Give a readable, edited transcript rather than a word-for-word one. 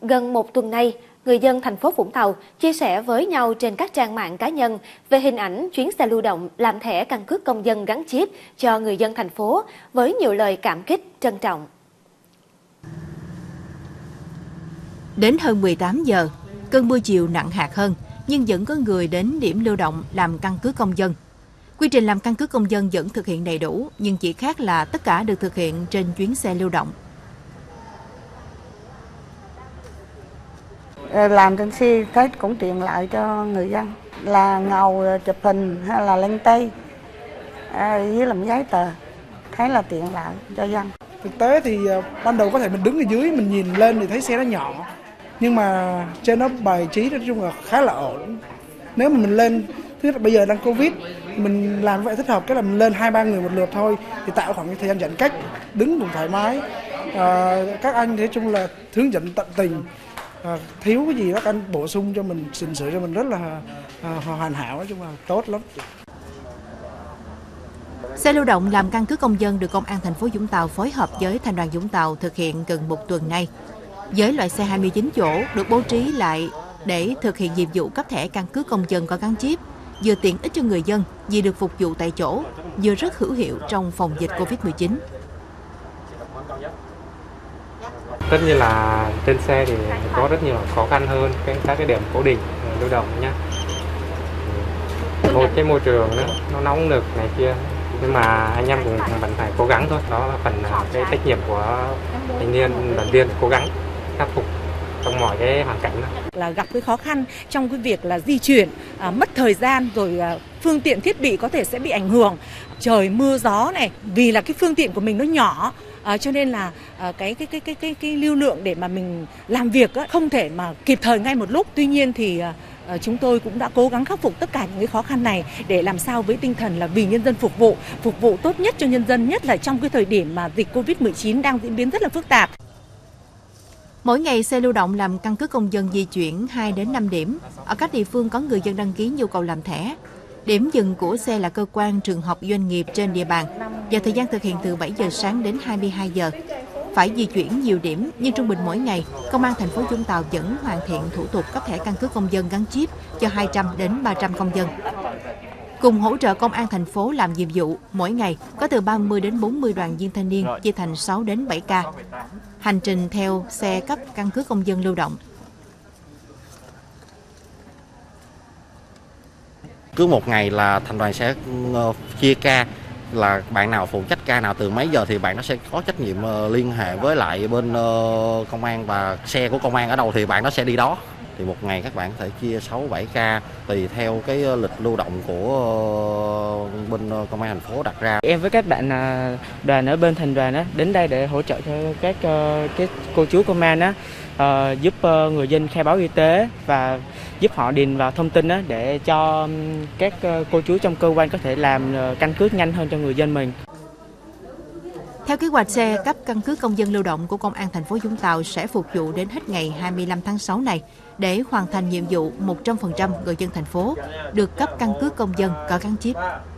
Gần một tuần nay, người dân thành phố Vũng Tàu chia sẻ với nhau trên các trang mạng cá nhân về hình ảnh chuyến xe lưu động làm thẻ căn cước công dân gắn chip cho người dân thành phố với nhiều lời cảm kích, trân trọng. Đến hơn 18 giờ, cơn mưa chiều nặng hạt hơn, nhưng vẫn có người đến điểm lưu động làm căn cước công dân. Quy trình làm căn cước công dân vẫn thực hiện đầy đủ, nhưng chỉ khác là tất cả được thực hiện trên chuyến xe lưu động. Làm trên xe thấy cũng tiện lợi cho người dân, là ngầu chụp hình hay là lên tay với làm giấy tờ, thấy là tiện lợi cho dân. Thực tế thì ban đầu có thể mình đứng ở dưới mình nhìn lên thì thấy xe nó nhỏ, nhưng mà trên nó bài trí nói chung là khá là ổn. Nếu mà mình lên, thứ nhất là bây giờ đang Covid, mình làm vậy thích hợp cái là mình lên 2-3 người một lượt thôi thì tạo khoảng thời gian giãn cách, đứng cũng thoải mái. Các anh nói chung là hướng dẫn tận tình. Thiếu cái gì các anh bổ sung cho mình, chỉnh sửa cho mình rất là hoàn hảo, nói chung là tốt lắm. Xe lưu động làm căn cước công dân được Công an thành phố Vũng Tàu phối hợp với Thành đoàn Vũng Tàu thực hiện gần một tuần nay. Với loại xe 29 chỗ được bố trí lại để thực hiện nhiệm vụ cấp thẻ căn cước công dân có gắn chip, vừa tiện ích cho người dân vì được phục vụ tại chỗ, vừa rất hữu hiệu trong phòng dịch Covid-19. Tất nhiên là trên xe thì có rất nhiều khó khăn hơn các cái điểm cố định lưu động nhá. Một cái môi trường nó nóng nực này kia, nhưng mà anh em cũng vẫn phải cố gắng thôi. Đó là phần cái trách nhiệm của thanh niên đoàn viên, cố gắng khắc phục trong mọi cái hoàn cảnh đó. Là gặp cái khó khăn trong cái việc là di chuyển, mất thời gian, rồi phương tiện thiết bị có thể sẽ bị ảnh hưởng, trời mưa gió này, vì là cái phương tiện của mình nó nhỏ. Cho nên là cái lưu lượng để mà mình làm việc không thể mà kịp thời ngay một lúc. Tuy nhiên thì chúng tôi cũng đã cố gắng khắc phục tất cả những cái khó khăn này để làm sao với tinh thần là vì nhân dân phục vụ tốt nhất cho nhân dân, nhất là trong cái thời điểm mà dịch Covid-19 đang diễn biến rất là phức tạp. Mỗi ngày, xe lưu động làm căn cước công dân di chuyển 2 đến 5 điểm. Ở các địa phương có người dân đăng ký nhu cầu làm thẻ. Điểm dừng của xe là cơ quan, trường học, doanh nghiệp trên địa bàn. Và thời gian thực hiện từ 7 giờ sáng đến 22 giờ. Phải di chuyển nhiều điểm, nhưng trung bình mỗi ngày, Công an thành phố Vũng Tàu vẫn hoàn thiện thủ tục cấp thẻ căn cước công dân gắn chip cho 200 đến 300 công dân. Cùng hỗ trợ Công an thành phố làm nhiệm vụ, mỗi ngày có từ 30 đến 40 đoàn viên thanh niên chia thành 6 đến 7 ca. Hành trình theo xe cấp căn cước công dân lưu động. Cứ một ngày là thành đoàn sẽ chia ca, là bạn nào phụ trách ca nào từ mấy giờ thì bạn nó sẽ có trách nhiệm liên hệ với lại bên công an, và xe của công an ở đâu thì bạn nó sẽ đi đó. Thì một ngày các bạn có thể chia 6-7 ca tùy theo cái lịch lưu động của bên công an thành phố đặt ra. Em với các bạn đoàn ở bên thành đoàn đến đây để hỗ trợ cho các cô chú công an giúp người dân khai báo y tế và giúp họ điền vào thông tin để cho các cô chú trong cơ quan có thể làm căn cước nhanh hơn cho người dân mình. Theo kế hoạch, xe cấp căn cước công dân lưu động của Công an thành phố Vũng Tàu sẽ phục vụ đến hết ngày 25 tháng 6 này để hoàn thành nhiệm vụ 100% người dân thành phố được cấp căn cước công dân có gắn chip.